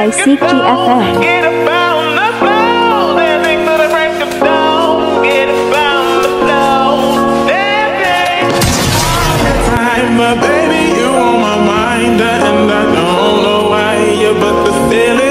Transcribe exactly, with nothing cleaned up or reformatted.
by Seek G F M. Get up on the floor, dancing to the break of dawn. Get up on the floor, dancing. Time, my baby, you on my mind, and I don't know why, yeah, but the feeling.